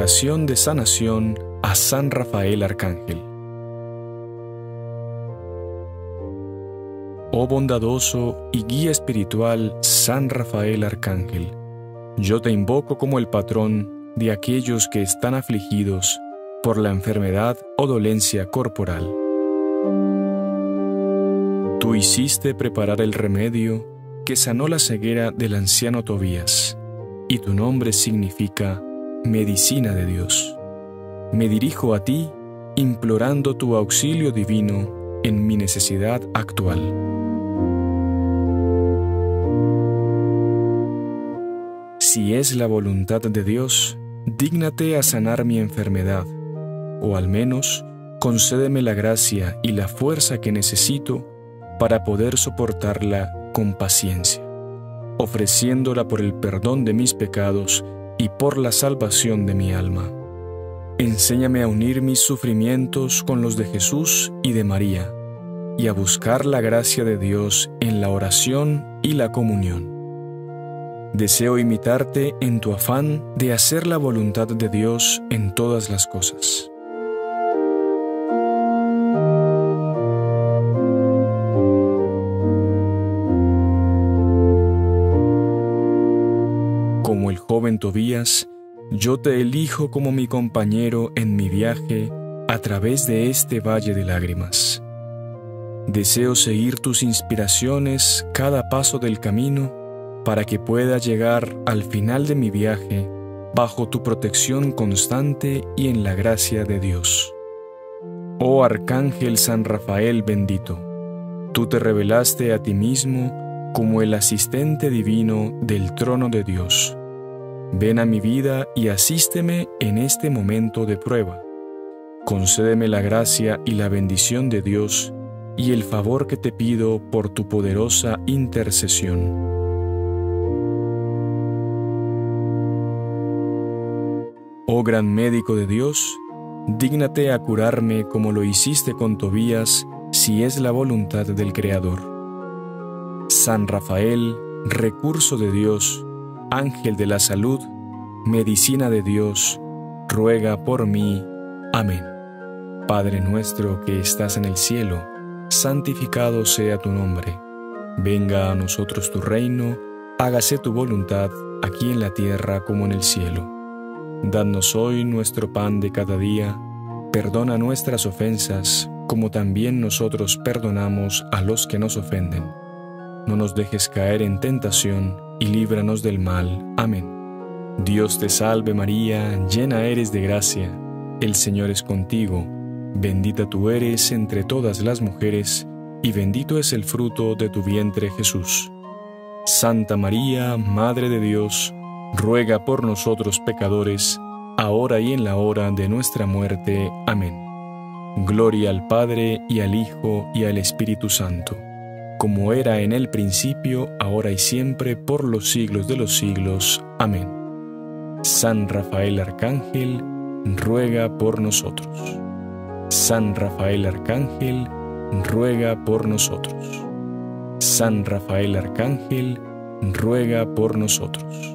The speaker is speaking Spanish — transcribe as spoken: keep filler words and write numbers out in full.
oración de sanación a San Rafael Arcángel. Oh bondadoso y guía espiritual San Rafael Arcángel, yo te invoco como el patrón de aquellos que están afligidos por la enfermedad o dolencia corporal. Tú hiciste preparar el remedio que sanó la ceguera del anciano Tobías, y tu nombre significa Medicina de Dios. Me dirijo a ti implorando tu auxilio divino en mi necesidad actual. Si es la voluntad de Dios, dígnate a sanar mi enfermedad, o al menos concédeme la gracia y la fuerza que necesito para poder soportarla con paciencia, ofreciéndola por el perdón de mis pecados y por la salvación de mi alma. Enséñame a unir mis sufrimientos con los de Jesús y de María, y a buscar la gracia de Dios en la oración y la comunión. Deseo imitarte en tu afán de hacer la voluntad de Dios en todas las cosas. Como el joven Tobías, yo te elijo como mi compañero en mi viaje a través de este valle de lágrimas. Deseo seguir tus inspiraciones cada paso del camino para que pueda llegar al final de mi viaje bajo tu protección constante y en la gracia de Dios. Oh Arcángel San Rafael bendito, tú te revelaste a ti mismo como el asistente divino del trono de Dios. Ven a mi vida y asísteme en este momento de prueba. Concédeme la gracia y la bendición de Dios y el favor que te pido por tu poderosa intercesión. Oh gran médico de Dios, dígnate a curarme como lo hiciste con Tobías, si es la voluntad del Creador. San Rafael, recurso de Dios, ángel de la salud, medicina de Dios, ruega por mí. Amén. Padre nuestro que estás en el cielo, santificado sea tu nombre. Venga a nosotros tu reino, hágase tu voluntad, aquí en la tierra como en el cielo. Danos hoy nuestro pan de cada día, perdona nuestras ofensas, como también nosotros perdonamos a los que nos ofenden. No nos dejes caer en tentación, y líbranos del mal. Amén. Dios te salve María, llena eres de gracia, el Señor es contigo, bendita tú eres entre todas las mujeres, y bendito es el fruto de tu vientre Jesús. Santa María, Madre de Dios, ruega por nosotros pecadores, ahora y en la hora de nuestra muerte. Amén. Gloria al Padre, y al Hijo, y al Espíritu Santo, como era en el principio, ahora y siempre, por los siglos de los siglos. Amén. San Rafael Arcángel, ruega por nosotros. San Rafael Arcángel, ruega por nosotros. San Rafael Arcángel, ruega por nosotros.